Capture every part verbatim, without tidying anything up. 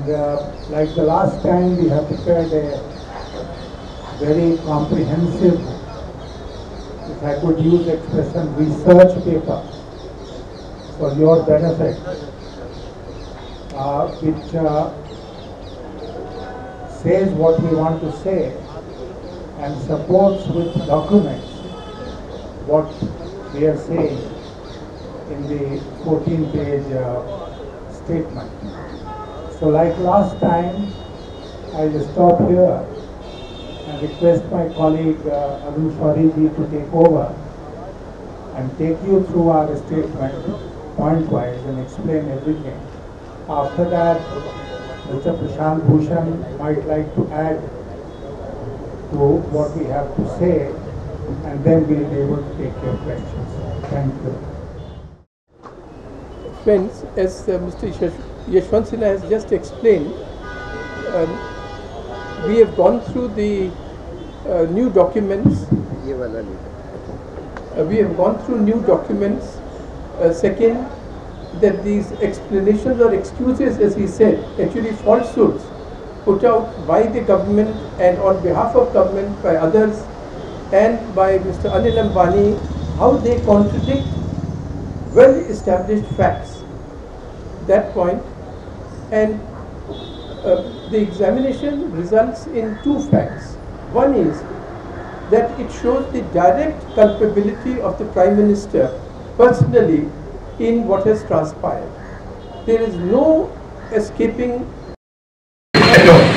And uh, like the last time, we have prepared a very comprehensive, if I could use the expression, research paper for your benefit, uh, which uh, says what we want to say and supports with documents what we are saying in the fourteen page uh, statement. So like last time, I will stop here and request my colleague uh, Arun Shourie ji to take over and take you through our statement point-wise and explain everything. After that, Mister Prashant Bhushan might like to add to what we have to say, and then we'll be able to take your questions. Thank you. Friends, as uh, Mister Yashwant Sinha has just explained, um, we have gone through the uh, new documents. Uh, we have gone through new documents. Uh, second, that these explanations or excuses, as he said, actually falsehoods put out by the government and on behalf of government by others and by Mister Anil Ambani, how they contradict well-established facts. That point, and uh, the examination results in two facts. One is that it shows the direct culpability of the Prime Minister personally in what has transpired. There is no escaping at all.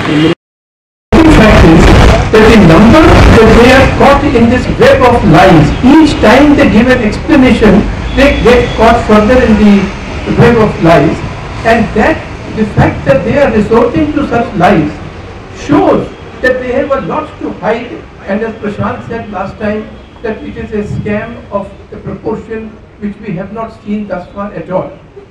The fact is that the number that they are caught in this web of lies, each time they give an explanation, they get caught further in the web of lies, and that the fact that they are resorting to such lies shows that they have a lot to hide, and as Prashant said last time, that it is a scam of a proportion which we have not seen thus far at all.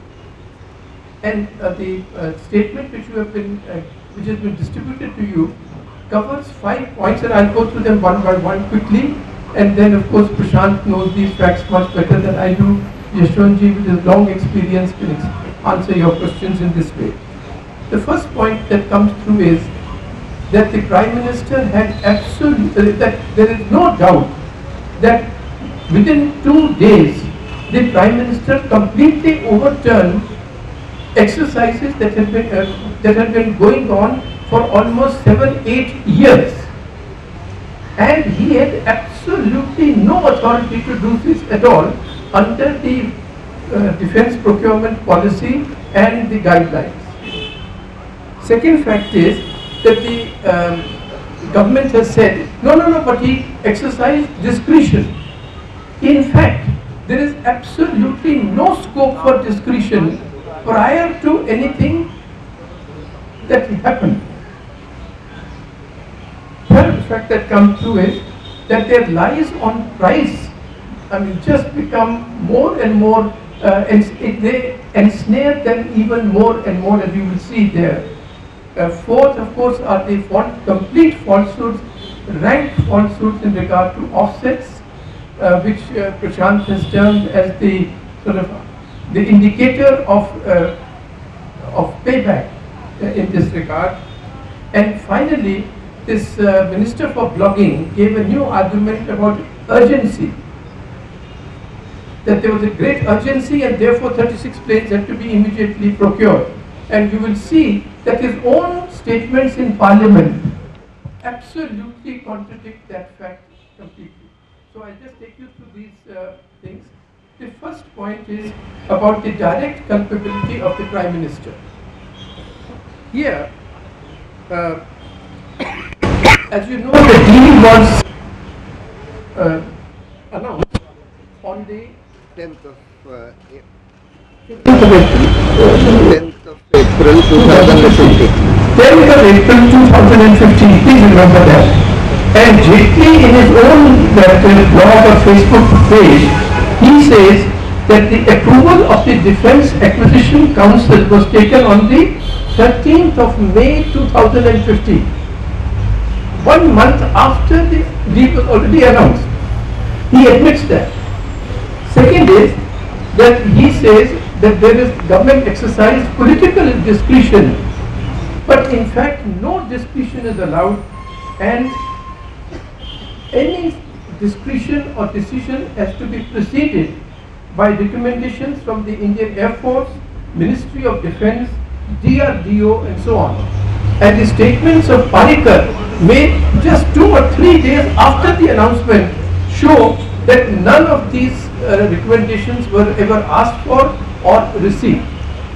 And uh, the uh, statement which you have been, uh, which has been distributed to you, covers five points, and I'll go through them one by one quickly. And then, of course, Prashant knows these facts much better than I do. Yashwant ji, with his long experience, can answer your questions in this way. The first point that comes through is that the Prime Minister had absolute, uh, that there is no doubt that within two days, the Prime Minister completely overturned exercises that had been uh, that had been going on for almost seven, eight years, and he had absolutely no authority to do this at all under the uh, defence procurement policy and the guidelines. Second fact is that the um, government has said no, no, no, but he exercised discretion. In fact, there is absolutely no scope for discretion prior to anything that happened. Third fact that comes through is that their lies on price, I mean, just become more and more, uh, and it, they ensnare them even more and more, as you will see there. Uh, fourth, of course, are the false, complete falsehoods, ranked falsehoods in regard to offsets, Uh, which uh, Prashant has termed as the sort of the indicator of uh, of payback uh, in this regard. And finally, this uh, Minister for Blogging gave a new argument about urgency, that there was a great urgency and therefore thirty-six planes had to be immediately procured. And you will see that his own statements in Parliament absolutely contradict that fact completely. So I'll just take you through these uh, things. The first point is about the direct culpability of the Prime Minister. Here, uh, as you know, the deal was uh, announced on the tenth of uh, tenth of April. tenth of April twenty fifteen. tenth of April twenty fifteen. Please remember that. And Jaitley, in his own blog or Facebook page, he says that the approval of the Defence Acquisition Council was taken on the thirteenth of May two thousand fifteen. One month after the deal was already announced. He admits that. Second is that he says that there is government exercised political discretion But in fact, no discretion is allowed, and any discretion or decision has to be preceded by recommendations from the Indian Air Force, Ministry of Defence, D R D O and so on. And the statements of Parikar made just two or three days after the announcement show that none of these uh, recommendations were ever asked for or received.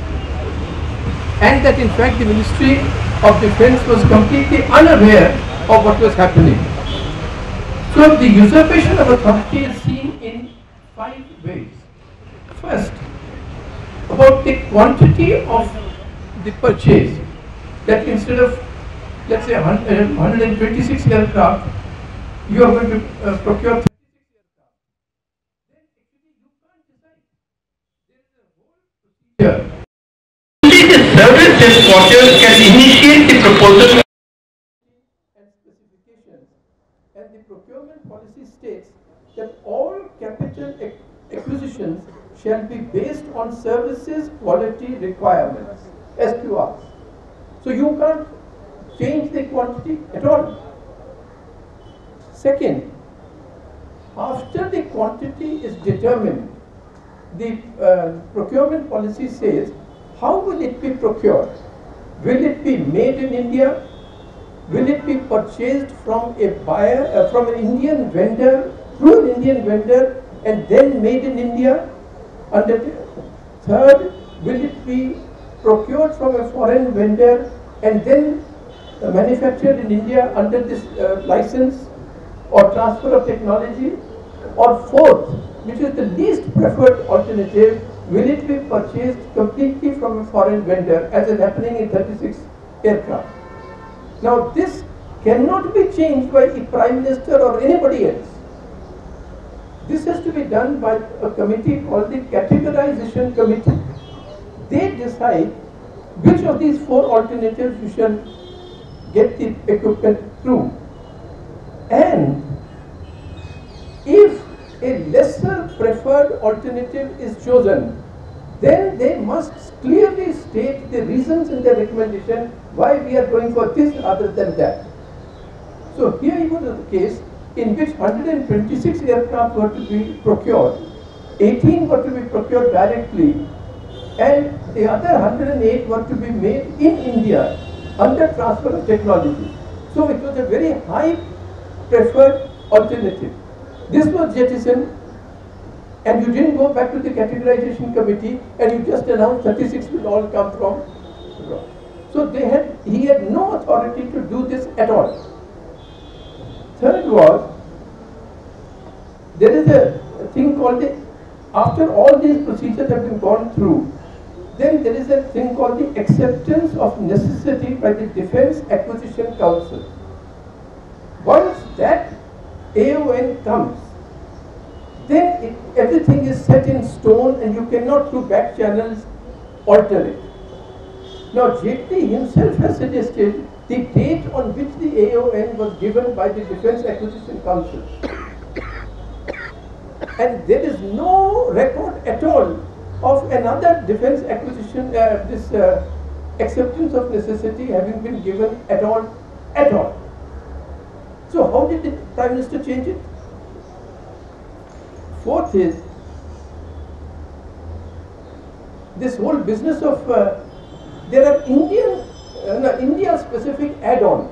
And that in fact the Ministry of Defence was completely unaware of what was happening. So the usurpation of authority is seen in five ways. First, about the quantity of the purchase, that instead of, let's say, one hundred twenty-six aircraft, you are going to uh, procure thirty-six aircraft. Then actually you can't decide. There is a whole procedure. Only the service headquarters can initiate the proposal and specifications. And the procurement policy states that all capital acquisitions shall be based on services quality requirements, S Q Rs. So you can't change the quantity at all. Second, after the quantity is determined, the uh, procurement policy says, how will it be procured? Will it be made in India? Will it be purchased from a buyer, uh, from an Indian vendor, through an Indian vendor, and then made in India? And third, will it be procured from a foreign vendor and then uh, manufactured in India under this uh, license or transfer of technology? Or fourth, which is the least preferred alternative, will it be purchased completely from a foreign vendor, as is happening in thirty-six aircraft? Now this cannot be changed by the Prime Minister or anybody else. This has to be done by a committee called the Categorization Committee. They decide which of these four alternatives you shall get the equipment through. And if a lesser preferred alternative is chosen, then they must clearly state the reasons in their recommendation why we are going for this rather than that. So here it was the case in which one hundred twenty-six aircraft were to be procured, eighteen were to be procured directly, and the other one hundred eight were to be made in India under transfer of technology. So it was a very high preferred alternative. This was jettisoned, and you didn't go back to the categorization committee and you just announced thirty-six will all come from abroad. So they had, he had no authority to do this at all. Third was, there is a thing called the, after all these procedures have been gone through, then there is a thing called the acceptance of necessity by the Defence Acquisition Council. Once that A O N comes, then it, everything is set in stone and you cannot through back channels alter it. Now Jaitley himself has suggested the date on which the A O N was given by the Defence Acquisition Council. And there is no record at all of another defence acquisition, uh, this uh, acceptance of necessity having been given at all, at all. So how did the Prime Minister change it? Fourth is, this whole business of, uh, there are Indian, uh, no, India-specific add-ons.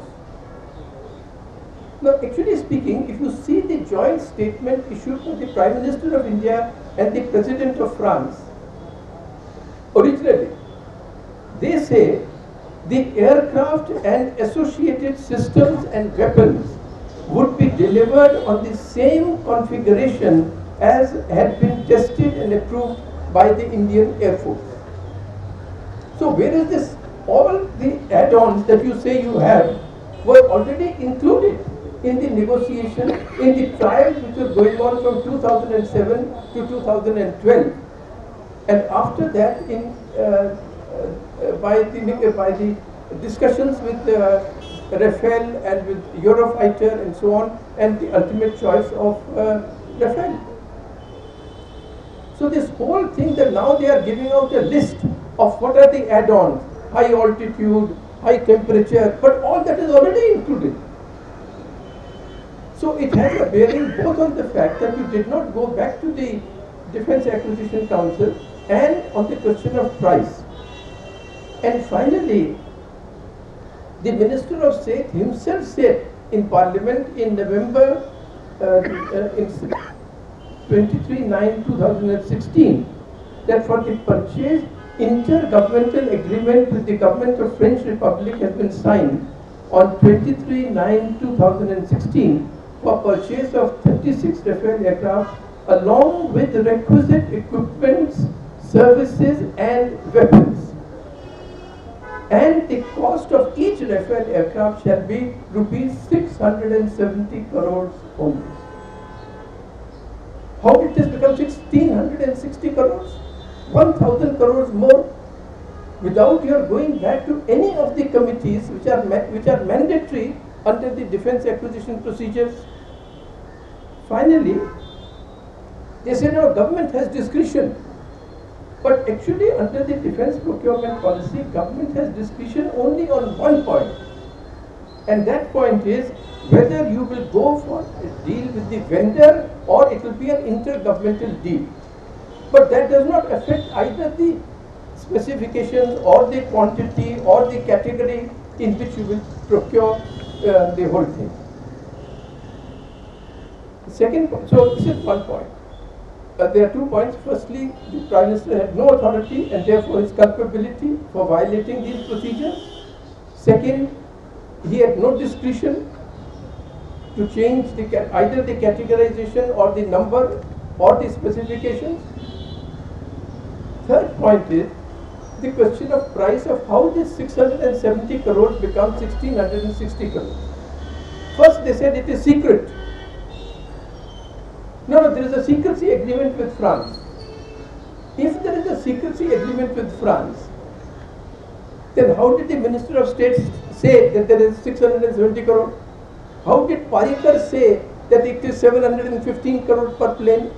Now, actually speaking, if you see the joint statement issued by the Prime Minister of India and the President of France, originally, they say the aircraft and associated systems and weapons would be delivered on the same configuration as had been tested and approved by the Indian Air Force. So where is this? All the add-ons that you say you have were already included in the negotiation, in the trials which were going on from two thousand seven to two thousand twelve. And after that, in uh, uh, by the by the discussions with uh, Rafale and with Eurofighter and so on, and the ultimate choice of uh, Rafale. So this whole thing that now they are giving out a list of what are the add-ons: high altitude, high temperature, but all that is already included. So it has a bearing both on the fact that you did not go back to the Defence Acquisition Council and on the question of price. And finally, the Minister of State himself said in Parliament in November uh, uh, in twenty-three nine two thousand sixteen that for the purchase, intergovernmental agreement with the government of French Republic has been signed on twenty-three nine two thousand sixteen for purchase of thirty-six Rafale aircraft along with the requisite equipments, services and weapons. And the cost of each Rafale aircraft shall be rupees six hundred seventy crores only. How did this become one thousand six hundred sixty crores? one thousand crores more without your going back to any of the committees which are which are mandatory under the defence acquisition procedures. Finally, they said our government has discretion, but actually under the defence procurement policy, government has discretion only on one point, and that point is whether you will go for a deal with the vendor or it will be an intergovernmental deal. But that does not affect either the specifications or the quantity or the category in which you will procure uh, the whole thing. Second point, so this is one point. Uh, there are two points. Firstly, the Prime Minister had no authority and therefore his culpability for violating these procedures. Second, he had no discretion to change the, either the categorization or the number or the specifications. Third point is the question of price of how this six hundred seventy crores becomes one thousand six hundred sixty crores. First they said it is secret. No, no, there is a secrecy agreement with France. If there is a secrecy agreement with France, then how did the Minister of State say that there is six hundred seventy crores? How did Parikar say that it is seven hundred fifteen crores per plane?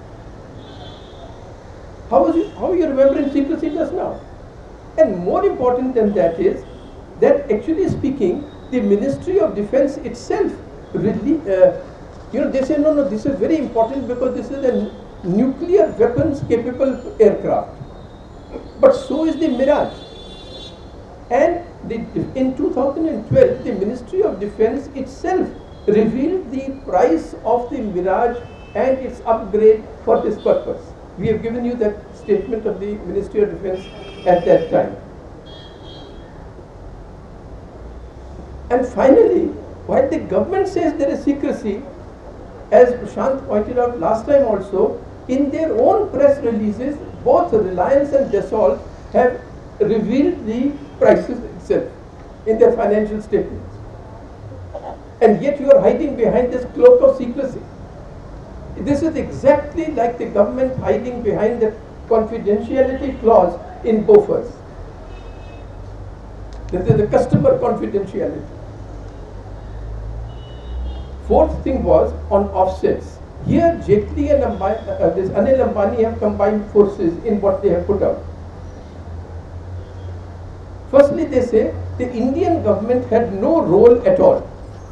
How was it, how are you remembering secrecy just now? And more important than that is that actually speaking, the Ministry of Defence itself really, uh, you know, they say no, no, this is very important because this is a nuclear weapons capable aircraft. But so is the Mirage. And the, in two thousand twelve, the Ministry of Defence itself revealed the price of the Mirage and its upgrade for this purpose. We have given you that statement of the Ministry of Defence at that time. And finally, while the government says there is secrecy, as Prashant pointed out last time also, in their own press releases, both Reliance and Dassault have revealed the prices itself in their financial statements. And yet you are hiding behind this cloak of secrecy. This is exactly like the government hiding behind the confidentiality clause in Bofors. This is the customer confidentiality. Fourth thing was on offsets. Here Jaitley and Ambani, uh, this Anil Ambani have combined forces in what they have put out. Firstly, they say the Indian government had no role at all.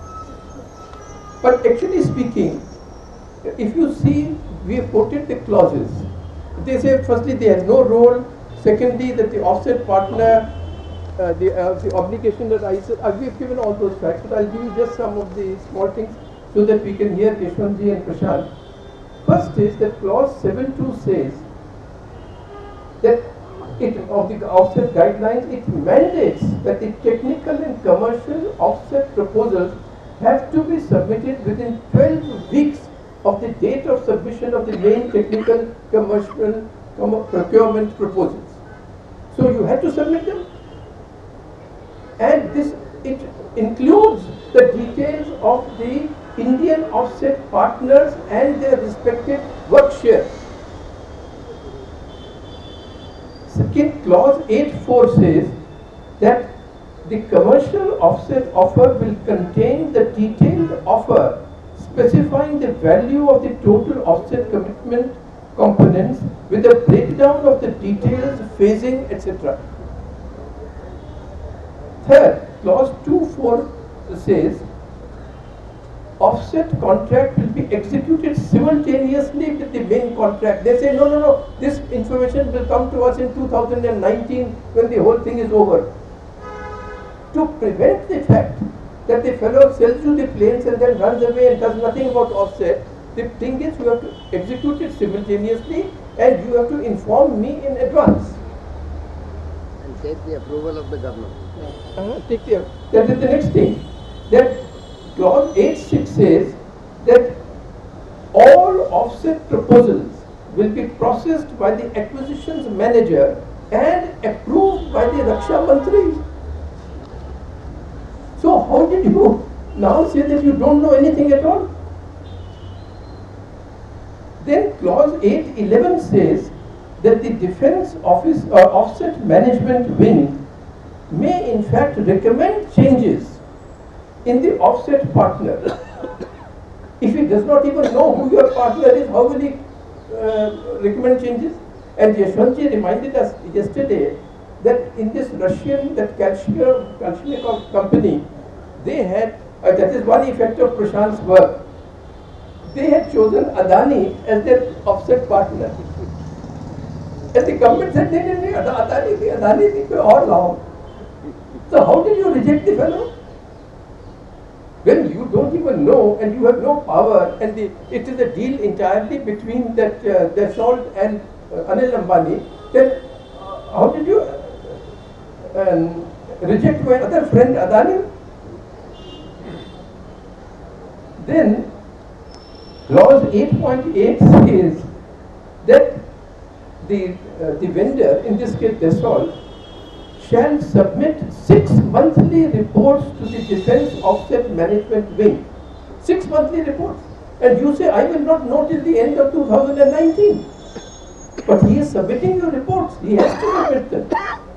But actually speaking, if you see, we have quoted the clauses. They say firstly they had no role, secondly that the offset partner, uh, the, uh, the obligation arises. Uh, we have given all those facts, but I'll give you just some of the small things so that we can hear Yashwant ji and Prashant. First is that clause seven two says that it, of the offset guidelines, it mandates that the technical and commercial offset proposals have to be submitted within twelve weeks of the date of submission of the main technical commercial com procurement proposals. So you had to submit them, and this it includes the details of the Indian offset partners and their respective work share. Second, clause eight four says that the commercial offset offer will contain the detailed offer specifying the value of the total offset commitment components with a breakdown of the details, phasing, et cetera. Third, clause two four says offset contract will be executed simultaneously with the main contract. They say no, no, no, this information will come to us in two thousand nineteen when the whole thing is over. To prevent the fact that the fellow sells you the planes and then runs away and does nothing about offset, the thing is you have to execute it simultaneously and you have to inform me in advance. And take the approval of the government. Uh, take the, that is the next thing. That clause eight six says that all offset proposals will be processed by the acquisitions manager and approved by the Raksha Mantri. So how did you now say that you don't know anything at all? Then clause eight eleven says that the defense office or offset management wing may in fact recommend changes in the offset partner. If he does not even know who your partner is, how will he uh, recommend changes? And Yashwant ji reminded us yesterday that in this Russian, that Kalashnikov company, they had, uh, that is one effect of Prashant's work, they had chosen Adani as their offset partner. And the government said, no, no, no, Adani, Adani, Adani, all long. So how did you reject the fellow? When you don't even know and you have no power, and the, it is a deal entirely between that uh, Dassault and uh, Anil Ambani, then uh, how did you uh, um, reject my other friend Adani? Then clause eight point eight says that the, uh, the vendor, in this case Dassault, shall submit six monthly reports to the Defence Offset Management Wing. Six monthly reports. And you say, I will not know till the end of two thousand nineteen. But he is submitting your reports. He has to submit them.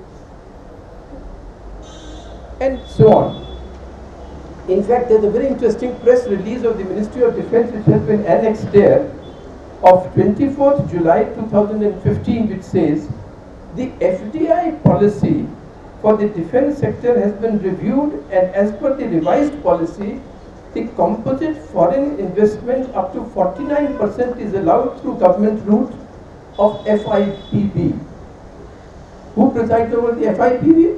And so on. In fact, there is a very interesting press release of the Ministry of Defence which has been annexed there of twenty-fourth July two thousand fifteen, which says the F D I policy for the defence sector has been reviewed, and as per the revised policy, the composite foreign investment up to forty-nine percent is allowed through government route of F I P B. Who presides over the F I P B?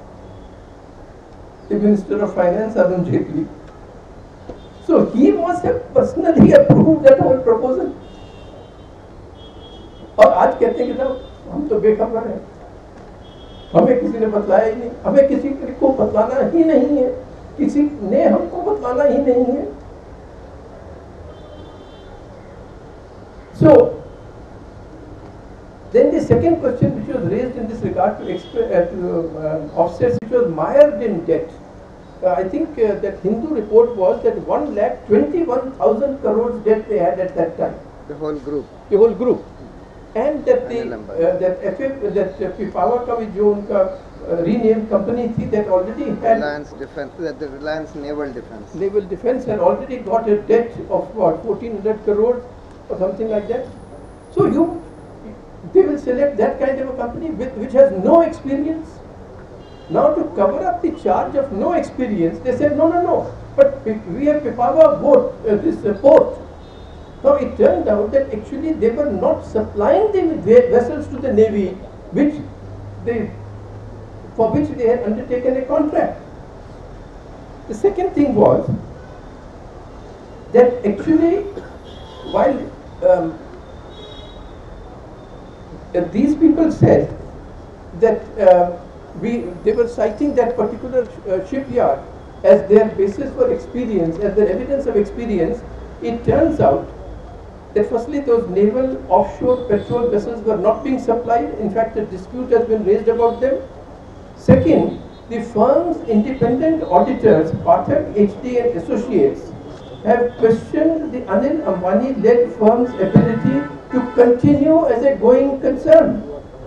The Minister of Finance, Arun Shourie. So he must have personally approved that whole proposal. और आज कहते हैं कि साहब हम तो बेखबर हैं, हमें किसी ने बतलाया ही नहीं, हमें किसी को बतलाना ही नहीं है, किसी ने हमको बतलाना ही नहीं है. So then the second question which was raised in this regard to, uh, to uh, offsets, which was mired in debt. Uh, I think uh, that Hindu report was that one lakh twenty-one thousand crores debt they had at that time. The whole group. The whole group. And that the uh, that F F that uh, Power का भी जो उनका uh, renamed company थी that already had Reliance Defense, uh, the Reliance Naval Defense. Naval Defense had already got a debt of what fourteen hundred crores or something like that. So you, they will select that kind of a company with, which has no experience. Now to cover up the charge of no experience, they said no, no, no. But we have Pipavav boat, uh, this uh, port. Now it turned out that actually they were not supplying the vessels to the Navy, which they, for which they had undertaken a contract. The second thing was that actually while um, uh, these people said that uh, we, they were citing that particular uh, shipyard as their basis for experience, as their evidence of experience, it turns out that firstly those naval offshore petrol vessels were not being supplied. In fact, a dispute has been raised about them. Second, the firm's independent auditors, Pathak H D and Associates, have questioned the Anil Ambani-led firm's ability to continue as a going concern.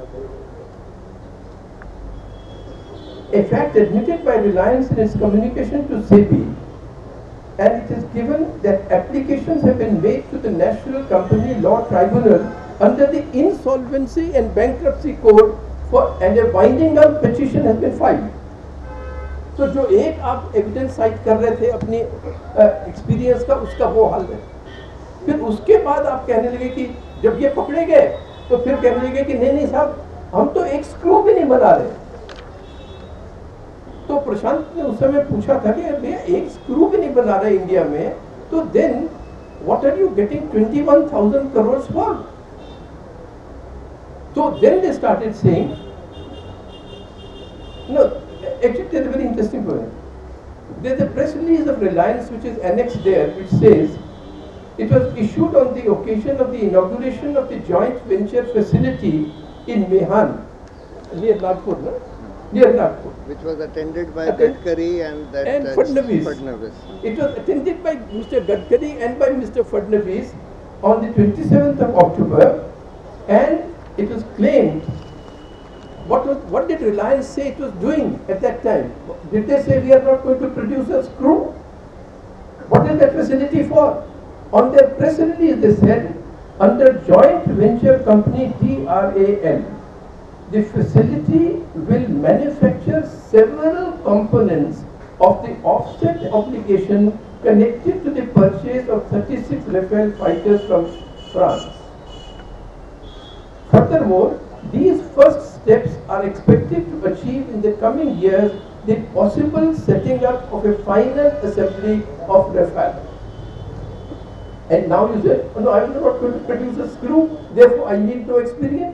A fact admitted by Reliance in its communication to SEBI, and it is given that applications have been made to the National Company Law Tribunal under the Insolvency and Bankruptcy Code for, and a winding up petition has been filed. तो जो एक आप evidence site कर रहे थे अपनी experience का, उसका वो हाल है। फिर उसके बाद आप कहने लगे कि जब ये पकड़े गए तो फिर कहने लगे कि नहीं नहीं साहब, हम तो एक स्क्रू भी नहीं बना रहे। तो प्रशांत ने उस समय पूछा था कि भैया एक स्क्रू भी नहीं बना रहे इंडिया में, तो then what are you getting twenty one thousand crore for? So then they started saying, no, actually there's a very interesting point. There's a press release of Reliance which is annexed there, which says it was issued on the occasion of the inauguration of the joint venture facility in Mehan, near Nagpur, no? Near Nagpur. Which was attended by Attend- Gadkari and that and uh, Fadnavis. Fadnavis. It was attended by Mister Gadkari and by Mister Fadnavis on the twenty-seventh of October, and it was claimed, what was, what did Reliance say it was doing at that time? Did they say we are not going to produce a screw? What is that facility for? On their press release they said, under joint venture company D R A L, the facility will manufacture several components of the offset obligation connected to the purchase of thirty-six Rafale fighters from France. Furthermore, these first steps are expected to achieve in the coming years the possible setting up of a final assembly of Rafale. And now you say, oh, no, I am not going to produce a screw, therefore I need no experience.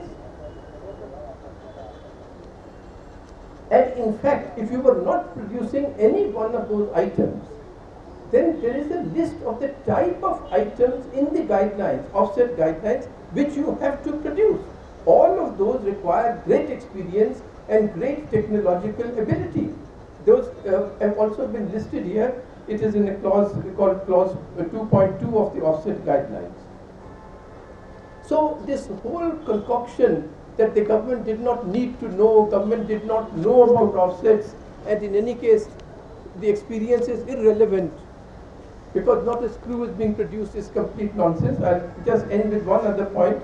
And in fact, if you were not producing any one of those items, then there is a list of the type of items in the guidelines, offset guidelines, which you have to produce. All of those require great experience and great technological ability. Those uh, have also been listed here. It is in a clause called clause two point two of the offset guidelines. So this whole concoction that the government did not need to know, government did not know about offsets, and in any case, the experience is irrelevant because not a screw is being produced is complete nonsense. I'll just end with one other point,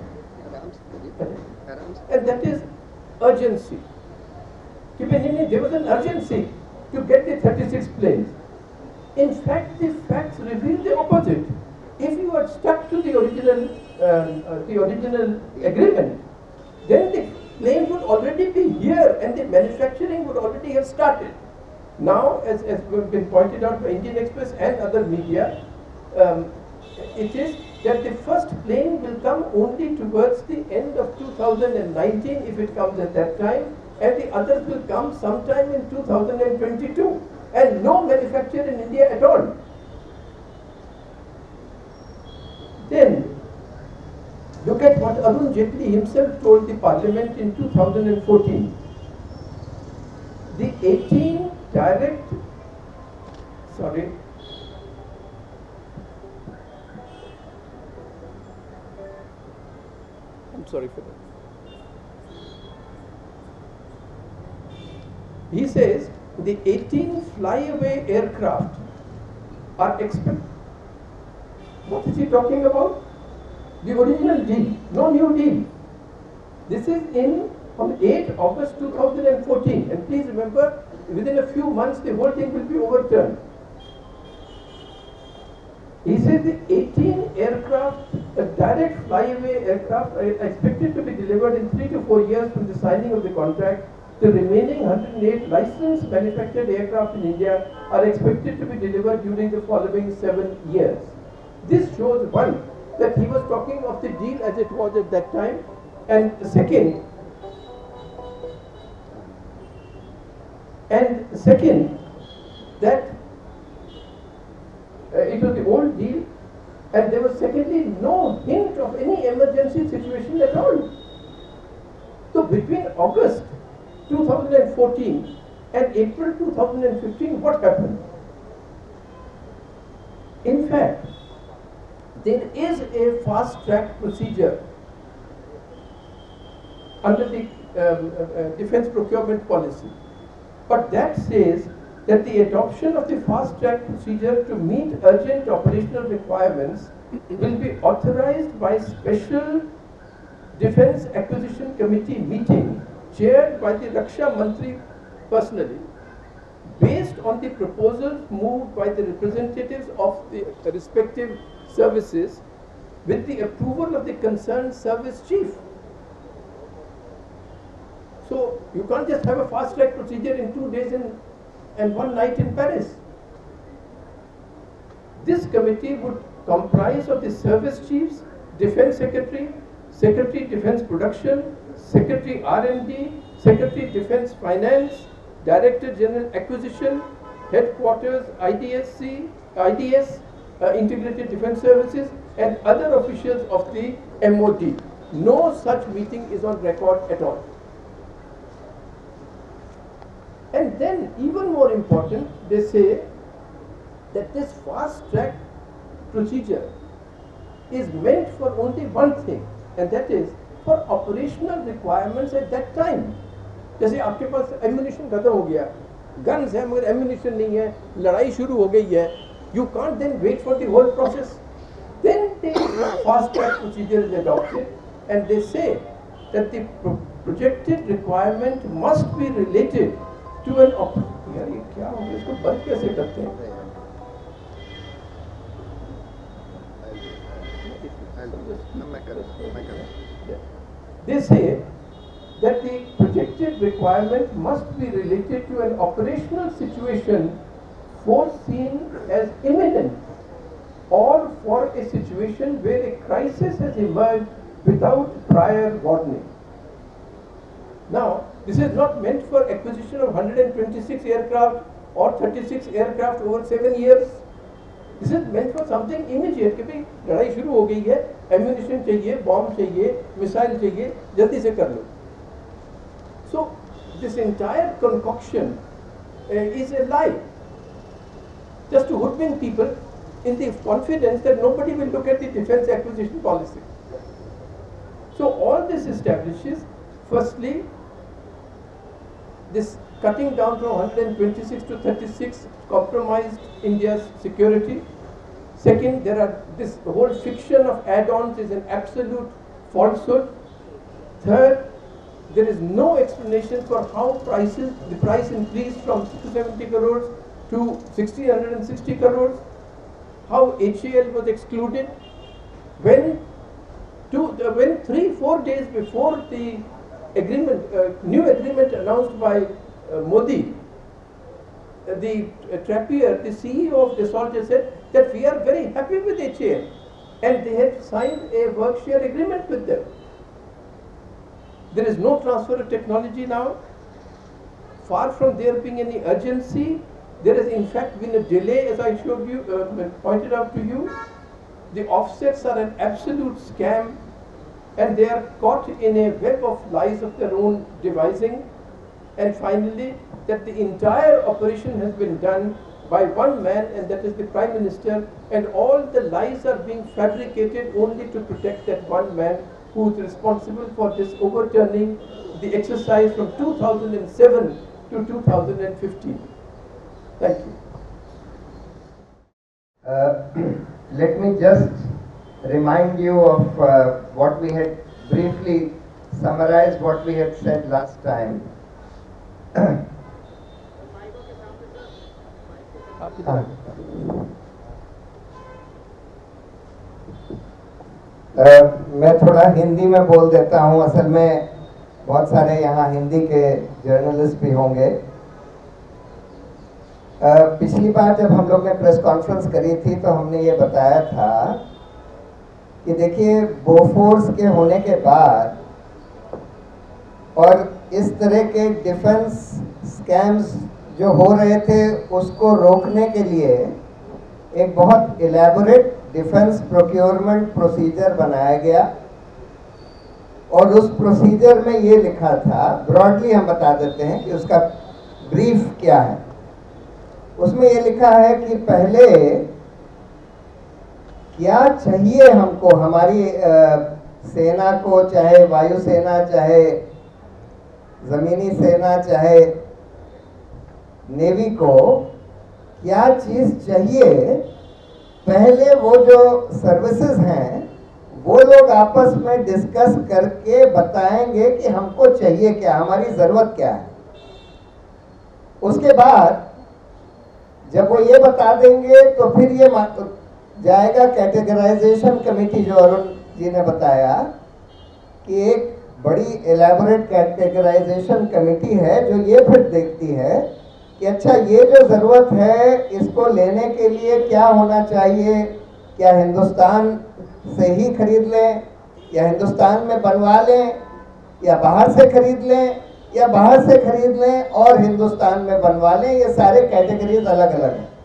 and that is urgency. There was an urgency to get the thirty-six planes. In fact, the facts reveal the opposite. If you had stuck to the original, um, uh, the original agreement, then the planes would already be here and the manufacturing would already have started. Now, as has been pointed out by Indian Express and other media, um, it is that the first plane will come only towards the end of two thousand nineteen, if it comes at that time, and the others will come sometime in two thousand twenty-two, and no manufacture in India at all. Then, look at what Arun Jaitley himself told the Parliament in two thousand fourteen. The eighteen direct, sorry, I'm sorry for that. He says the eighteen flyaway aircraft are expected. What is he talking about? The original deal, no new deal. This is in on eighth August two thousand fourteen, and please remember, within a few months the whole thing will be overturned. He says the eighteen aircraft, a direct flyaway aircraft, are expected to be delivered in three to four years from the signing of the contract. The remaining one hundred eight licensed manufactured aircraft in India are expected to be delivered during the following seven years. This shows, one, that he was talking of the deal as it was at that time, and second, and second, that uh, it was the old deal, and there was secondly no hint of any emergency situation at all. So between August two thousand fourteen and April two thousand fifteen, what happened? In fact, there is a fast-track procedure under the um, uh, defense procurement policy, but that says that the adoption of the fast-track procedure to meet urgent operational requirements will be authorized by special Defense Acquisition Committee meeting chaired by the Raksha Mantri personally. based on the proposals moved by the representatives of the respective services with the approval of the concerned service chief. So you can't just have a fast track procedure in two days in, and one night in Paris. This committee would comprise of the service chiefs, defense secretary, secretary defense production, secretary R and D, secretary defense finance, director general acquisition, headquarters I D S C, I D S, uh, integrated defense services, and other officials of the M O D. No such meeting is on record at all. And then, even more important, they say that this fast track procedure is meant for only one thing, and that is for operational requirements at that time. जैसे आपके पास ammunition खत्म हो गया, guns है मगर ammunition नहीं है, लड़ाई शुरू हो गई है, you can't then wait for the whole process. Then the fast track procedure is adopted, and they say that the pro projected requirement must be related to an op यार ये क्या हो गया, इसको बंद कैसे करते हैं? They say that the projected requirement must be related to an operational situation foreseen as imminent, or for a situation where a crisis has emerged without prior warning. Now, this is not meant for acquisition of one hundred twenty-six aircraft or thirty-six aircraft over seven years. This is meant for something immediate. कि भाई लड़ाई शुरू हो गई है, ammunition चाहिए, bomb चाहिए, missile चाहिए, जल्दी से कर लो. So, this entire concoction uh, is a lie, just to hoodwink people in the confidence that nobody will look at the defense acquisition policy. So, all this establishes, firstly, this cutting down from one hundred twenty-six to thirty-six compromised India's security. Second, there are this whole fiction of add-ons is an absolute falsehood. Third, there is no explanation for how prices, the price increased from two hundred seventy crores to one thousand six hundred sixty crores, how H A L was excluded, when two, uh, when three, four days before the agreement, uh, new agreement announced by uh, Modi, uh, the uh, Trappier, the C E O of Dassault, said that we are very happy with H A L, and they had signed a work share agreement with them. There is no transfer of technology now. Far from there being any urgency, there has in fact been a delay, as I showed you, uh, pointed out to you. The offsets are an absolute scam, and they are caught in a web of lies of their own devising. And finally, that the entire operation has been done by one man, and that is the Prime Minister, and all the lies are being fabricated only to protect that one man who is responsible for this overturning the exercise from two thousand seven to two thousand fifteen. Thank you. Uh, let me just remind you of uh, what we had briefly summarized what we had said last time. uh, मैं थोड़ा हिंदी में बोल देता हूँ. असल में बहुत सारे यहाँ हिंदी के जर्नलिस्ट भी होंगे. uh, पिछली बार जब हम लोग ने प्रेस कॉन्फ्रेंस करी थी तो हमने ये बताया था कि देखिए बोफोर्स के होने के बाद और इस तरह के डिफेंस स्कैम्स जो हो रहे थे उसको रोकने के लिए एक बहुत इलेबोरेट डिफेंस प्रोक्योरमेंट प्रोसीजर बनाया गया. और उस प्रोसीजर में ये लिखा था, ब्रॉडली हम बता देते हैं कि उसका ब्रीफ क्या है. उसमें ये लिखा है कि पहले क्या चाहिए हमको, हमारी आ, सेना को, चाहे वायुसेना, चाहे ज़मीनी सेना, चाहे नेवी को, क्या चीज़ चाहिए. पहले वो जो सर्विसेज हैं वो लोग आपस में डिस्कस करके बताएंगे कि हमको चाहिए क्या, हमारी ज़रूरत क्या है. उसके बाद जब वो ये बता देंगे तो फिर ये जाएगा कैटेगराइजेशन कमेटी, जो अरुण जी ने बताया कि एक बड़ी एलैबोरेट कैटेगराइजेशन कमेटी है जो ये फिर देखती है कि अच्छा ये जो ज़रूरत है इसको लेने के लिए क्या होना चाहिए, क्या हिंदुस्तान से ही खरीद लें या हिंदुस्तान में बनवा लें या बाहर से खरीद लें या बाहर से खरीद लें और हिंदुस्तान में बनवा लें। ये सारे कैटेगरीज अलग अलग हैं।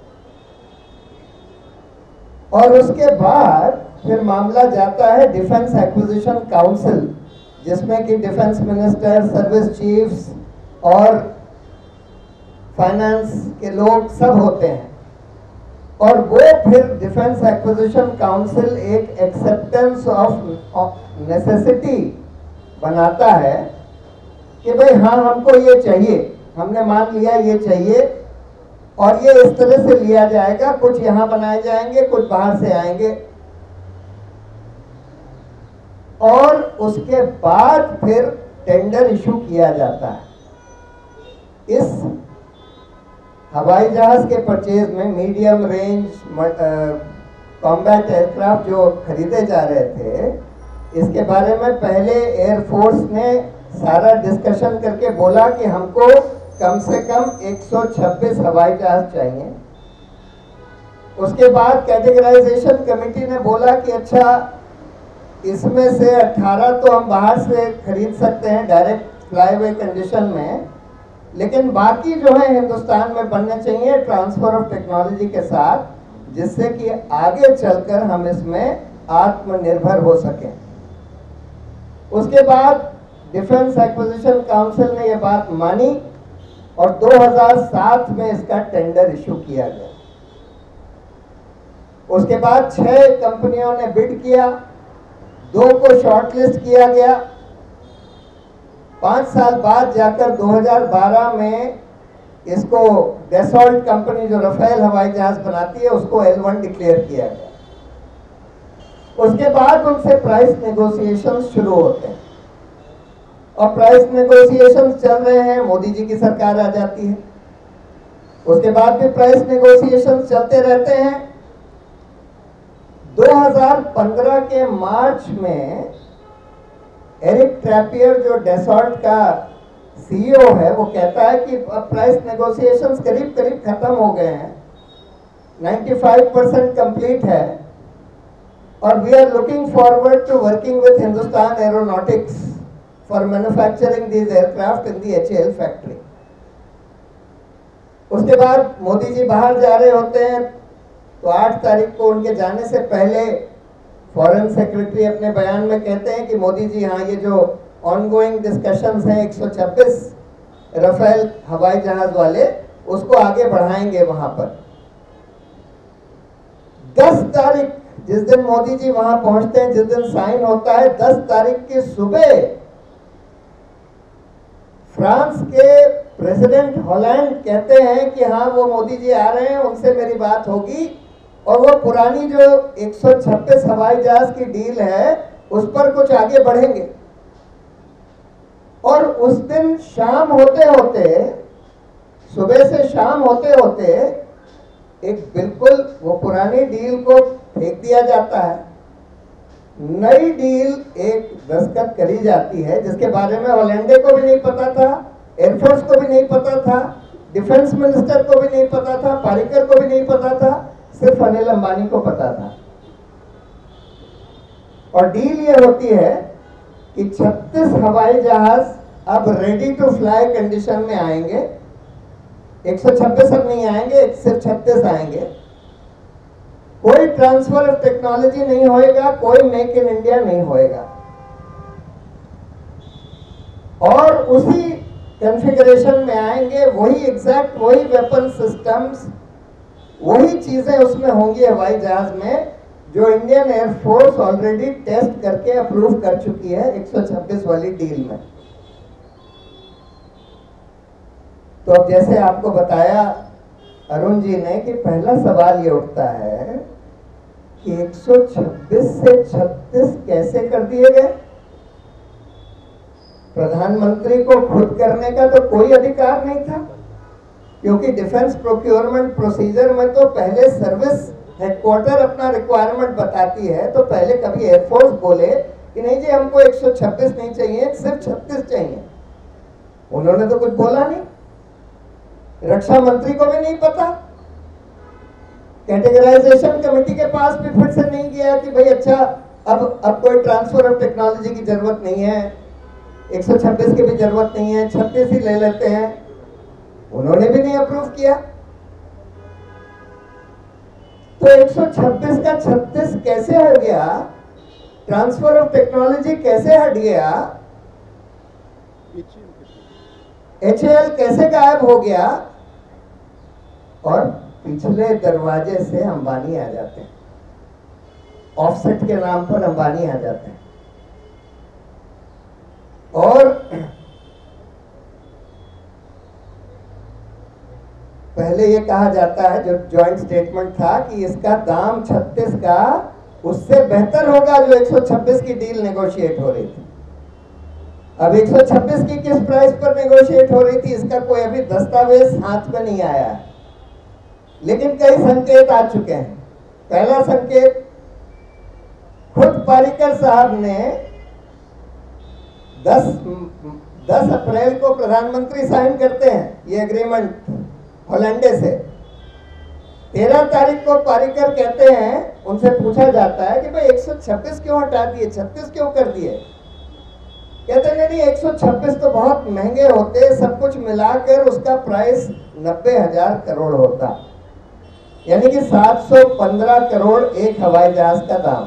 और उसके बाद फिर मामला जाता है डिफेंस एक्विजिशन काउंसिल, जिसमें कि डिफेंस मिनिस्टर, सर्विस चीफ्स और फाइनेंस के लोग सब होते हैं। और वो फिर डिफेंस एक्विजिशन काउंसिल एक एक्सेप्टेंस ऑफ नेसेसिटी बनाता है कि भाई हाँ हमको ये चाहिए, हमने मान लिया ये चाहिए और ये इस तरह से लिया जाएगा, कुछ यहाँ बनाए जाएंगे कुछ बाहर से आएंगे। और उसके बाद फिर टेंडर इशू किया जाता है। इस हवाई जहाज के परचेज में मीडियम रेंज कॉम्बैट एयरक्राफ्ट जो खरीदे जा रहे थे, इसके बारे में पहले एयरफोर्स ने सारा डिस्कशन करके बोला कि हमको कम से कम एक सौ छब्बीस हवाई जहाज चाहिए। उसके बाद कैटेगराइजेशन कमेटी ने बोला कि अच्छा इसमें से अठारह तो हम बाहर से खरीद सकते हैं डायरेक्ट फ्लाईवे कंडीशन में, लेकिन बाकी जो है हिंदुस्तान में बनने चाहिए ट्रांसफर ऑफ टेक्नोलॉजी के साथ, जिससे कि आगे चलकर हम इसमें आत्मनिर्भर हो सकें। उसके बाद डिफेंस एक्विजिशन काउंसिल ने यह बात मानी और दो हज़ार सात में इसका टेंडर इशू किया गया। उसके बाद छह कंपनियों ने बिड किया, दो को शॉर्टलिस्ट किया गया। पांच साल बाद जाकर दो हज़ार बारह में इसको डेसॉल्ट कंपनी जो रफेल हवाई जहाज बनाती है उसको एल वन डिक्लेयर किया गया। उसके बाद उनसे प्राइस नेगोशिएशंस शुरू होते हैं और प्राइस नेगोशिएशंस चल रहे हैं, मोदी जी की सरकार आ जाती है। उसके बाद भी प्राइस नेगोशिएशंस चलते रहते हैं। दो हज़ार पंद्रह के मार्च में एरिक ट्रैपियर जो डेसॉल्ट का सीईओ है वो कहता है कि अब प्राइस नेगोशिएशंस करीब करीब खत्म हो गए हैं, पचानवे परसेंट कंप्लीट है और we are looking forward to working with Hindustan Aeronautics for manufacturing these aircraft in the H A L factory. उसके बाद मोदी जी बाहर जा रहे होते हैं तो आठ तारीख को उनके जाने से पहले फॉरेन सेक्रेटरी अपने बयान में कहते हैं कि मोदी जी हाँ ये जो ऑनगोइंग डिस्कशंस हैं एक सौ छब्बीस रफेल हवाई जहाज वाले उसको आगे बढ़ाएंगे। वहां पर दस तारीख जिस दिन मोदी जी वहां पहुंचते हैं, जिस दिन साइन होता है, दस तारीख की सुबह फ्रांस के प्रेसिडेंट हॉलैंड कहते हैं कि हाँ वो मोदी जी आ रहे हैं, उनसे मेरी बात होगी और वो पुरानी जो एक सौ छब्बीस हवाई जहाज की डील है उस पर कुछ आगे बढ़ेंगे। और उस दिन शाम होते होते, सुबह से शाम होते होते एक बिल्कुल वो पुरानी डील को फेंक दिया जाता है, नई डील एक दस्तखत करी जाती है जिसके बारे में हॉलैंडे को भी नहीं पता था, एयरफोर्स को भी नहीं पता था, डिफेंस मिनिस्टर को भी नहीं पता था, पारिकर को भी नहीं पता था, सिर्फ अनिल अंबानी को पता था। और डील ये होती है कि छत्तीस हवाई जहाज अब रेडी टू फ्लाई कंडीशन में आएंगे। एक सौ छब्बीस अब नहीं आएंगे, सिर्फ छत्तीस आएंगे। कोई ट्रांसफर ऑफ टेक्नोलॉजी नहीं होएगा, कोई मेक इन इंडिया नहीं होएगा और उसी कॉन्फ़िगरेशन में आएंगे, वही एग्जैक्ट वही वेपन सिस्टम्स, वही चीजें उसमें होंगी हवाई जहाज में जो इंडियन एयरफोर्स ऑलरेडी टेस्ट करके अप्रूव कर चुकी है एक सौ छब्बीस वाली डील में। तो अब जैसे आपको बताया अरुण जी ने कि पहला सवाल ये उठता है कि एक सौ छब्बीस से छत्तीस कैसे कर दिए गए। प्रधानमंत्री को खुद करने का तो कोई अधिकार नहीं था, क्योंकि डिफेंस प्रोक्योरमेंट प्रोसीजर में तो पहले सर्विस हेडक्वार्टर अपना रिक्वायरमेंट बताती है, तो पहले कभी एयरफोर्स बोले कि नहीं जी हमको एक सौ छब्बीस नहीं चाहिए, सिर्फ छत्तीस चाहिए। उन्होंने तो कुछ बोला नहीं, रक्षा मंत्री को भी नहीं पता, कैटेगराइजेशन कमेटी के पास भी फिर से नहीं गया कि भाई अच्छा अब अब कोई ट्रांसफर ऑफ टेक्नोलॉजी की जरूरत नहीं है, एक सौ छब्बीस की भी जरूरत नहीं है, छत्तीस ही ले लेते हैं। उन्होंने भी नहीं अप्रूव किया। तो एक सौ छब्बीस का छत्तीस कैसे हो गया, ट्रांसफर ऑफ टेक्नोलॉजी कैसे हट गया, एच ए एल कैसे गायब हो गया, और पिछले दरवाजे से अंबानी आ जाते हैं, ऑफसेट के नाम पर अंबानी आ जाते हैं। और पहले ये कहा जाता है, जो जॉइंट स्टेटमेंट था, कि इसका दाम छत्तीस का उससे बेहतर होगा जो एक सौ छब्बीस की डील नेगोशिएट हो रही थी। अब एक सौ छब्बीस की किस प्राइस पर नेगोशिएट हो रही थी, इसका कोई अभी दस्तावेज हाथ में नहीं आया है, लेकिन कई संकेत आ चुके हैं। पहला संकेत, खुद पारिकर साहब ने दस अप्रैल को प्रधानमंत्री साइन करते हैं ये एग्रीमेंट हॉलैंडे से। तेरह तारीख को पारिकर कहते हैं, उनसे पूछा जाता है कि भाई एक सौ छब्बीस क्यों हटा दिए, छत्तीस क्यों कर दिए। कहते नहीं नहीं एक सौ छब्बीस तो बहुत महंगे होते, सब कुछ मिलाकर उसका प्राइस नब्बे हजार करोड़ होता, यानी कि सात सौ पंद्रह करोड़ एक हवाई जहाज का दाम।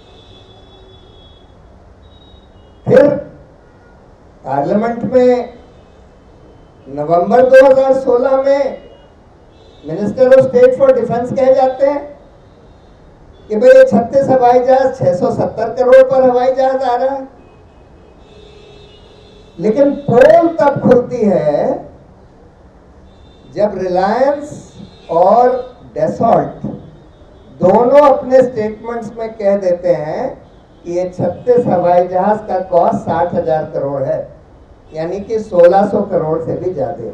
फिर पार्लियामेंट में नवंबर दो हज़ार सोलह में minister of state for defence कह जाते हैं कि भाई ये छत्तीस हवाई जहाज छह सौ सत्तर करोड़ पर हवाई जहाज आ रहा है। लेकिन पोल तब खुलती है जब रिलायंस और डेसॉल्ट दोनों अपने स्टेटमेंट्स में कह देते हैं कि ये छत्तीस हवाई जहाज का कॉस्ट साठ हजार करोड़ है, यानी कि सोलह सौ करोड़ से भी ज्यादा।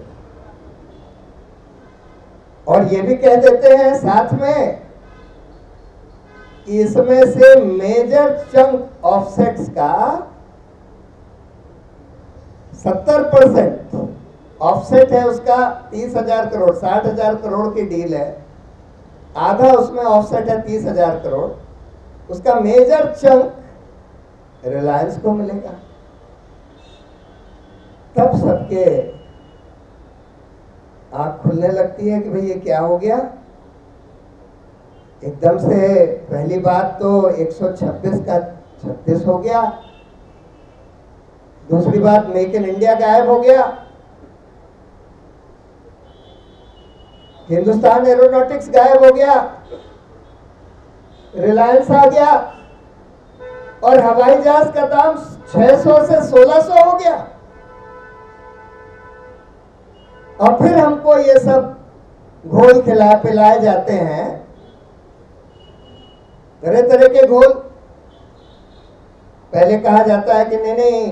और ये भी कह देते हैं साथ में कि इसमें से मेजर चंक ऑफसेट्स का सत्तर परसेंट ऑफसेट है, उसका तीस हजार करोड़, साठ हजार करोड़ की डील है, आधा उसमें ऑफसेट है तीस हजार करोड़, उसका मेजर चंक रिलायंस को मिलेगा। तब सबके आंख खुलने लगती है कि भाई ये क्या हो गया। एकदम से पहली बात तो एक सौ छब्बीस का छत्तीस हो गया, दूसरी बात मेक इन इंडिया गायब हो गया, हिंदुस्तान एरोनॉटिक्स गायब हो गया, रिलायंस आ गया, और हवाई जहाज का दाम छह सौ से सोलह सौ हो गया। और फिर हमको ये सब घोल खिला पिलाए जाते हैं, तरह तरह के घोल। पहले कहा जाता है कि नहीं नहीं,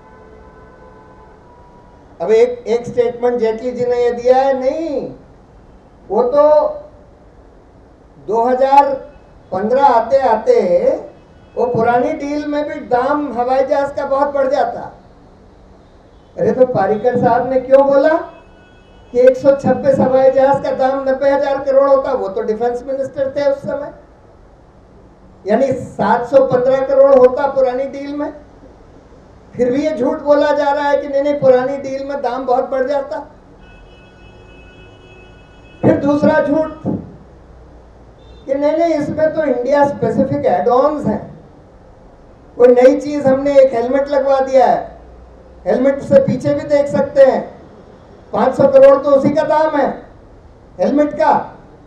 अब एक एक स्टेटमेंट जेटली जी ने ये दिया है, नहीं वो तो दो हज़ार पंद्रह आते आते वो पुरानी डील में भी दाम हवाई जहाज का बहुत बढ़ जाता। अरे तो पारिकर साहब ने क्यों बोला कि एक सौ छब्बीस हवाई जहाज का दाम नब्बे हजार करोड़ होता, वो तो डिफेंस मिनिस्टर थे उस समय, यानी सात सौ पंद्रह करोड़ होता पुरानी डील में। फिर भी ये झूठ बोला जा रहा है कि नहीं नहीं पुरानी डील में दाम बहुत बढ़ जाता। फिर दूसरा झूठ कि नहीं नहीं इसमें तो इंडिया स्पेसिफिक एड ऑन्स हैं, कोई नई चीज हमने एक हेलमेट लगवा दिया है, हेलमेट से पीछे भी देख सकते हैं, पाँच सौ करोड़ तो उसी का दाम है हेलमेट का।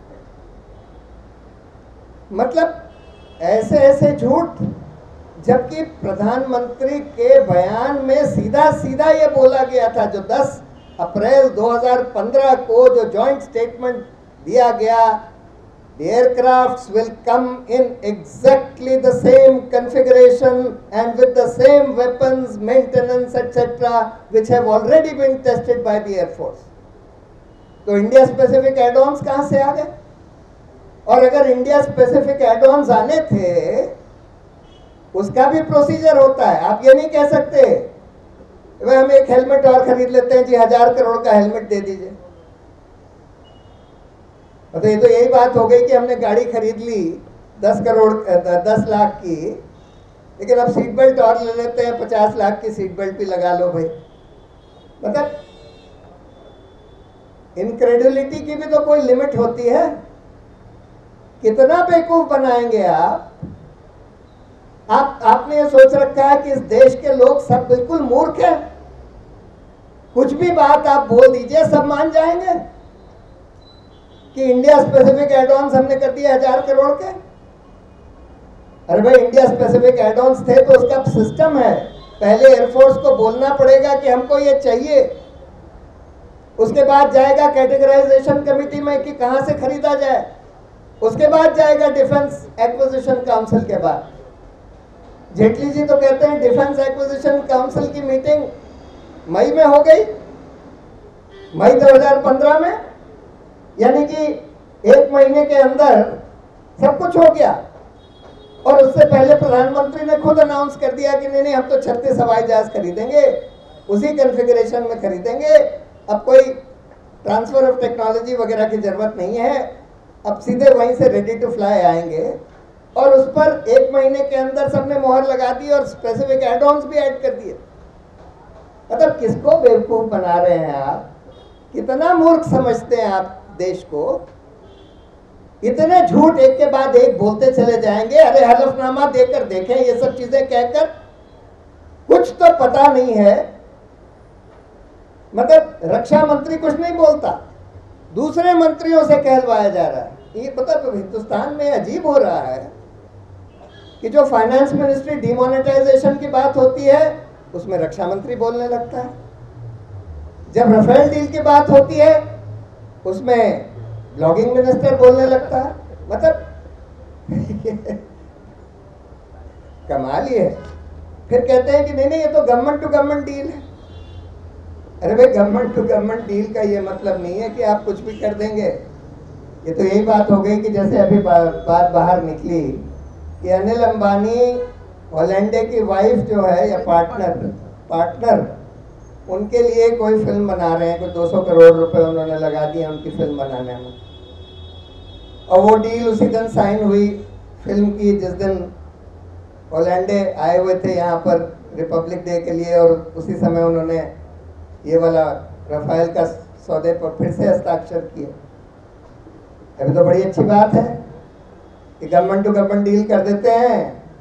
मतलब ऐसे ऐसे झूठ, जबकि प्रधानमंत्री के बयान में सीधा सीधा ये बोला गया था, जो दस अप्रैल दो हज़ार पंद्रह को जो जॉइंट स्टेटमेंट दिया गया, the aircrafts will come in exactly the same configuration and with the same weapons, maintenance, et cetera, which have already been tested by the Air Force. तो इंडिया स्पेसिफिक एड ऑन्स कहां से आ गए? और अगर India specific add ऑन्स आने थे, उसका भी प्रोसीजर होता है। आप ये नहीं कह सकते भाई हम एक हेलमेट और खरीद लेते हैं जी, हजार करोड़ का हेलमेट दे दीजिए। तो ये तो यही बात हो गई कि हमने गाड़ी खरीद ली दस करोड़ दस लाख की, लेकिन अब सीट बेल्ट और ले लेते हैं, पचास लाख की सीट बेल्ट भी लगा लो भाई। मतलब इनक्रेडिबिलिटी की भी तो कोई लिमिट होती है। कितना बेवकूफ बनाएंगे आप? आप आपने ये सोच रखा है कि इस देश के लोग सब बिल्कुल मूर्ख हैं, कुछ भी बात आप बोल दीजिए सब मान जाएंगे कि इंडिया स्पेसिफिक एड ऑन्स हमने कर दिए हजार करोड़ के। अरे भाई इंडिया स्पेसिफिक एड ऑन्स थे तो उसका सिस्टम है, पहले एयरफोर्स को बोलना पड़ेगा कि हमको ये चाहिए, उसके बाद जाएगा कैटेगराइजेशन कमेटी में कि कहां से खरीदा जाए, उसके बाद जाएगा डिफेंस एक्विजिशन काउंसिल के बाद। जेटली जी तो कहते हैं डिफेंस एक्विजिशन काउंसिल की मीटिंग मई में हो गई, मई दो हज़ार पंद्रह में, यानी कि एक महीने के अंदर सब कुछ हो गया। और उससे पहले प्रधानमंत्री ने खुद अनाउंस कर दिया कि नहीं नहीं हम तो छत्तीस हवाई जहाज खरीदेंगे, उसी कॉन्फ़िगरेशन में खरीदेंगे, अब कोई ट्रांसफर ऑफ टेक्नोलॉजी वगैरह की जरूरत नहीं है, अब सीधे वहीं से रेडी टू फ्लाई आएंगे। और उस पर एक महीने के अंदर सबने मोहर लगा दी और स्पेसिफिक एड ऑन्स भी ऐड कर दिए। मतलब किसको बेवकूफ बना रहे हैं आप? कितना मूर्ख समझते हैं आप देश को? इतने झूठ एक के बाद एक बोलते चले जाएंगे। अरे हलफनामा देकर देखें, ये सब चीजें कहकर कुछ तो पता नहीं है। मतलब रक्षा मंत्री कुछ नहीं बोलता, दूसरे मंत्रियों से कहलवाया जा रहा है। ये मतलब हिंदुस्तान में अजीब हो रहा है कि जो फाइनेंस मिनिस्ट्री डिमोनेटाइजेशन की बात होती है उसमें रक्षा मंत्री बोलने लगता है, जब राफेल डील की बात होती है उसमें ब्लॉगिंग मिनिस्टर बोलने लगता है। मतलब कमाल ही है। फिर कहते हैं कि नहीं नहीं ये तो गवर्नमेंट टू गवर्नमेंट डील है। अरे भाई गवर्नमेंट टू गवर्नमेंट डील का ये मतलब नहीं है कि आप कुछ भी कर देंगे। ये तो यही बात हो गई कि जैसे अभी बात बाहर निकली कि अनिल अंबानी हॉलैंडे की वाइफ जो है या पार्टनर पार्टनर उनके लिए कोई फिल्म बना रहे हैं, कोई दो सौ करोड़ रुपए उन्होंने लगा दिए उनकी फिल्म बनाने में। और वो डील उसी दिन साइन हुई फिल्म की जिस दिन हॉलैंडे आए हुए थे यहाँ पर रिपब्लिक डे के लिए, और उसी समय उन्होंने ये वाला राफेल का सौदे पर फिर से हस्ताक्षर किए। अभी तो बड़ी अच्छी बात है कि गवर्नमेंट टू गवर्नमेंट डील कर देते हैं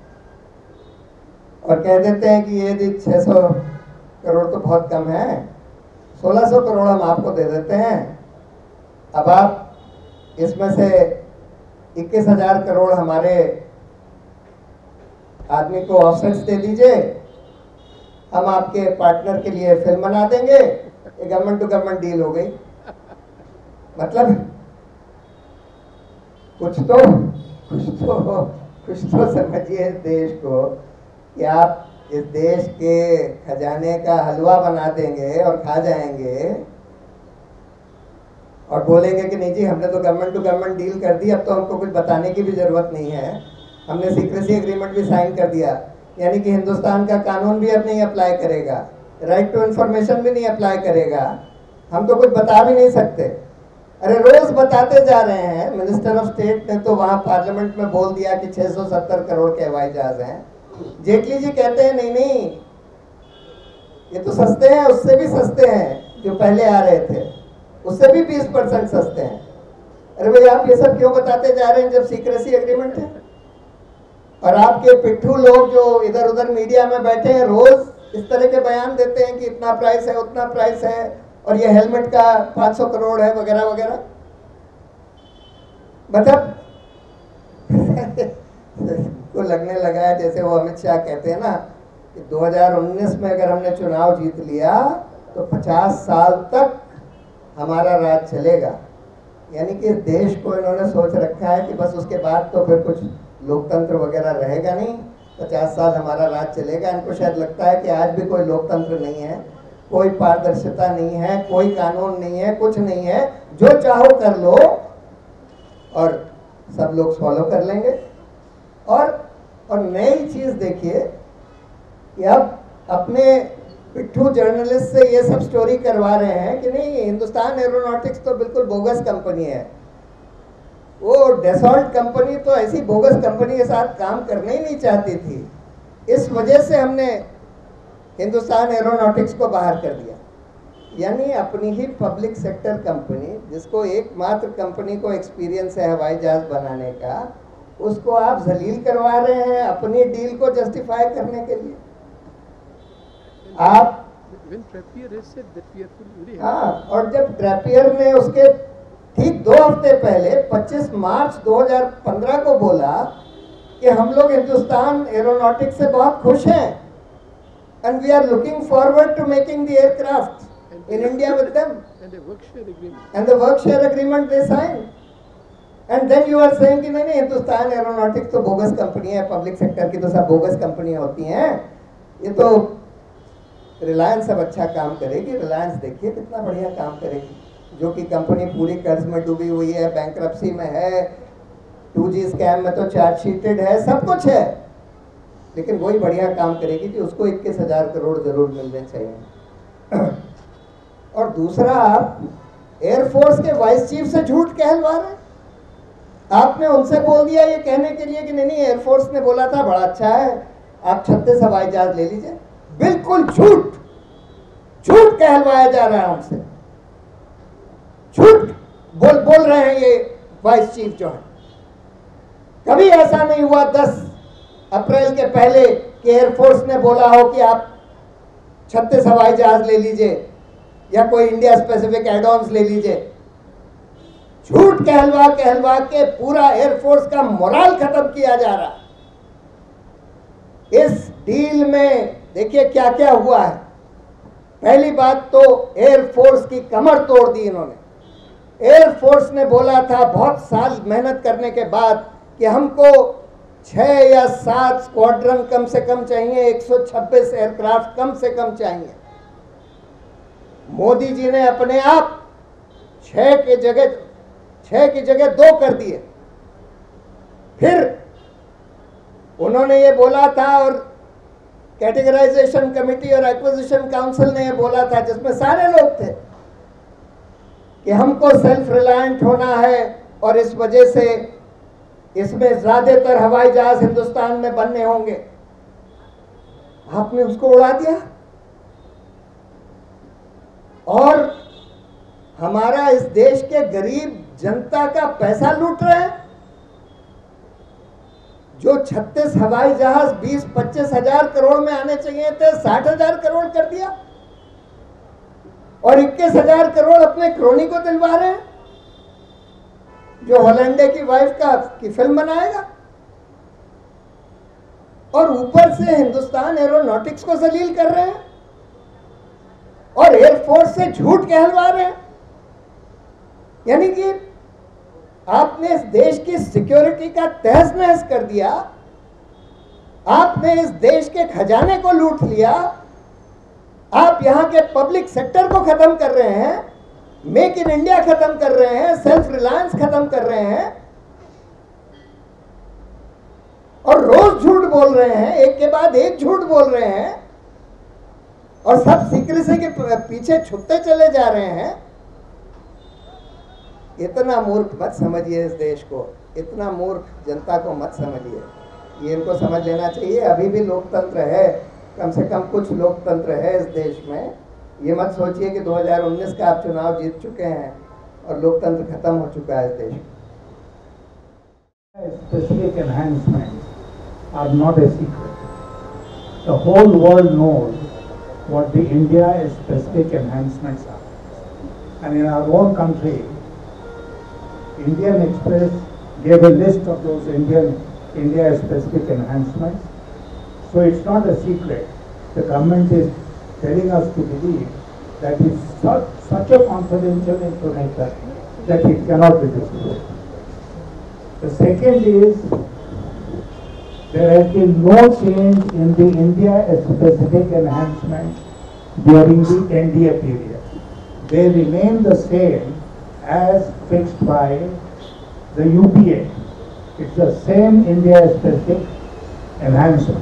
और कह देते हैं कि ये छह सौ करोड़ तो बहुत कम है, सोलह सौ करोड़ हम आपको दे देते हैं, अब आप इसमें से इक्कीस हजार करोड़ हमारे आदमी को ऑफसेट्स दे दीजिए, हम आपके पार्टनर के लिए फिल्म बना देंगे। ये गवर्नमेंट टू गवर्नमेंट डील हो गई। मतलब कुछ तो कुछ तो कुछ तो समझिए देश को कि आप इस देश के खजाने का हलवा बना देंगे और खा जाएंगे और बोलेंगे कि नहीं जी हमने तो गवर्नमेंट टू गवर्नमेंट डील कर दी, अब तो हमको कुछ बताने की भी जरूरत नहीं है, हमने सीक्रेसी एग्रीमेंट भी साइन कर दिया। यानी कि हिंदुस्तान का कानून भी अब नहीं अप्लाई करेगा, राइट टू इंफॉर्मेशन भी नहीं अप्लाई करेगा, हम तो कुछ बता भी नहीं सकते। अरे रोज बताते जा रहे हैं। मिनिस्टर ऑफ स्टेट ने तो वहां पार्लियामेंट में बोल दिया कि छह सौ सत्तर करोड़ के हवाई जहाज हैं। जेटली जी कहते हैं नहीं नहीं ये तो सस्ते हैं, उससे भी सस्ते हैं जो पहले आ रहे थे, उससे भी बीस परसेंट सस्ते हैं। अरे भाई आप ये सब क्यों बताते जा रहे हैं जब सीक्रेसी एग्रीमेंट है? और आपके पिट्ठू लोग जो इधर उधर मीडिया में बैठे हैं रोज इस तरह के बयान देते हैं कि इतना प्राइस है उतना प्राइस है और ये हेलमेट का पाँच सौ करोड़ है वगैरह वगैरह। मतलब को लगने लगा है जैसे वो अमित शाह कहते हैं ना कि दो हज़ार उन्नीस में अगर हमने चुनाव जीत लिया तो पचास साल तक हमारा राज चलेगा। यानी कि देश को इन्होंने सोच रखा है कि बस उसके बाद तो फिर कुछ लोकतंत्र वगैरह रहेगा नहीं, पचास साल हमारा राज चलेगा। इनको शायद लगता है कि आज भी कोई लोकतंत्र नहीं है, कोई पारदर्शिता नहीं है, कोई कानून नहीं है, कुछ नहीं है, जो चाहो कर लो और सब लोग फॉलो कर लेंगे। और और नई चीज देखिए कि अब अपने पिट्ठू जर्नलिस्ट से ये सब स्टोरी करवा रहे हैं कि नहीं, हिंदुस्तान एरोनॉटिक्स तो बिल्कुल बोगस कंपनी है। वो डेसॉल्ट कंपनी तो ऐसी बोगस कंपनी के साथ काम करना ही नहीं चाहती थी, इस वजह से हमने हिंदुस्तान एरोनॉटिक्स को बाहर कर दिया। यानी अपनी ही पब्लिक सेक्टर कंपनी, जिसको एकमात्र कंपनी को एक्सपीरियंस है हवाई जहाज बनाने का, उसको आप जलील करवा रहे हैं अपनी डील को जस्टिफाई करने के लिए। आप हाँ, और जब ट्रैपियर ने उसके ठीक दो हफ्ते पहले पच्चीस मार्च दो हज़ार पंद्रह को बोला कि हम लोग हिंदुस्तान एरोनॉटिक्स से बहुत खुश हैं and we are looking forward to making the aircraft in India with them and the work share agreement and the work share agreement they signed, and then you are saying कि नहीं नहीं Hindustan Aeronautics तो bogus company है, public sector की तो सब bogus कंपनियां होती हैं, ये तो रिलायंस अब अच्छा काम करेगी। रिलायंस देखिए कितना बढ़िया काम करेगी, जो कि कंपनी पूरी कर्ज में डूबी हुई है, बैंक्रप्सी में है, टू जी स्कैम में तो चार्जशीटेड है, सब कुछ है, लेकिन वही बढ़िया काम करेगी कि उसको इक्कीस हजार करोड़ जरूर मिलने चाहिए। और दूसरा, आप एयरफोर्स के वाइस चीफ से झूठ कहलवा रहे हैं। आपने उनसे बोल दिया ये कहने के लिए कि नहीं नहीं एयरफोर्स ने बोला था बड़ा अच्छा है, आप छत्तीस हवाई जहाज ले लीजिए। बिल्कुल झूठ, झूठ कहलवाया जा रहा है उनसे, झूठ बोल बोल रहे हैं ये वाइस चीफ जो है। कभी ऐसा नहीं हुआ दस अप्रैल के पहले कि एयरफोर्स ने बोला हो कि आप छत्तीस हवाई जहाज ले लीजिए या कोई इंडिया स्पेसिफिक एड-ऑन्स ले लीजिए। झूठ कहलवा कहलवा के पूरा एयरफोर्स का मोराल खत्म किया जा रहा है। इस डील में देखिए क्या क्या हुआ है। पहली बात तो एयरफोर्स की कमर तोड़ दी इन्होंने। एयरफोर्स ने बोला था बहुत साल मेहनत करने के बाद कि हमको छह या सात स्क्वाड्रन कम से कम चाहिए, एक सौ छब्बीस एयरक्राफ्ट कम से कम चाहिए। मोदी जी ने अपने आप छह के जगह छह की जगह दो कर दिए। फिर उन्होंने ये बोला था, और कैटेगराइजेशन कमेटी और एक्विजिशन काउंसिल ने ये बोला था, जिसमें सारे लोग थे, कि हमको सेल्फ रिलायंट होना है और इस वजह से इसमें ज्यादातर हवाई जहाज हिंदुस्तान में बनने होंगे। आपने उसको उड़ा दिया और हमारा इस देश के गरीब जनता का पैसा लूट रहे हैं। जो छत्तीस हवाई जहाज बीस पच्चीस हजार करोड़ में आने चाहिए थे, साठ हजार करोड़ कर दिया और इक्कीस हजार करोड़ अपने क्रोनी को दिलवा रहे हैं, जो हॉलैंडे की वाइफ का की फिल्म बनाएगा। और ऊपर से हिंदुस्तान एरोनॉटिक्स को जलील कर रहे हैं और एयरफोर्स से झूठ कहलवा रहे हैं। यानी कि आपने इस देश की सिक्योरिटी का तहस नहस कर दिया, आपने इस देश के खजाने को लूट लिया, आप यहां के पब्लिक सेक्टर को खत्म कर रहे हैं, मेक इन इंडिया खत्म कर रहे हैं, सेल्फ रिलायंस खत्म कर रहे हैं और रोज झूठ बोल रहे हैं, एक के बाद एक झूठ बोल रहे हैं और सब सीक्रेसी के पीछे छुपते चले जा रहे हैं। इतना मूर्ख मत समझिए इस देश को, इतना मूर्ख जनता को मत समझिए। ये इनको समझ लेना चाहिए, अभी भी लोकतंत्र है, कम से कम कुछ लोकतंत्र है इस देश में। ये मत सोचिए कि दो हज़ार उन्नीस का आप चुनाव जीत चुके हैं और लोकतंत्र खत्म हो चुका है इस देश में। Specific enhancements are not a secret. The whole world knows what the India specific enhancements are. And in our own country, Indian Express gave a list of those Indian India specific enhancements. So it's not a secret. The government is telling us to believe that it's such, such a confidential information that it cannot be disclosed. The second is, there has been no change in the India specific enhancements during the N D A period. They remain the same as fixed by the U P A. It's the same India-specific enhancement.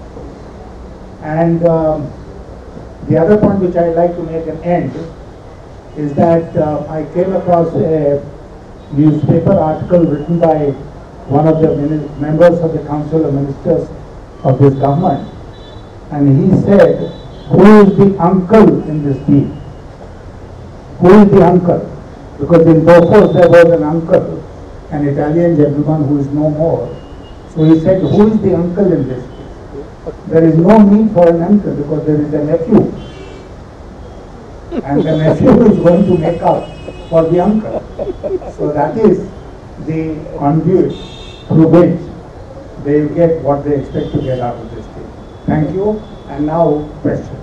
And um, the other point which I'd like to make an end is that uh, I came across a newspaper article written by one of the members of the Council of Ministers of this government, and he said, who is the uncle in this deal? Who is the uncle? Because in Bofors there was an uncle, an Italian gentleman who is no more. So he said, who is the uncle in this case? There is no need for an uncle because there is a nephew. And the nephew is going to make up for the uncle. So that is the conduit through which they get what they expect to get out of this thing. Thank you. And now questions.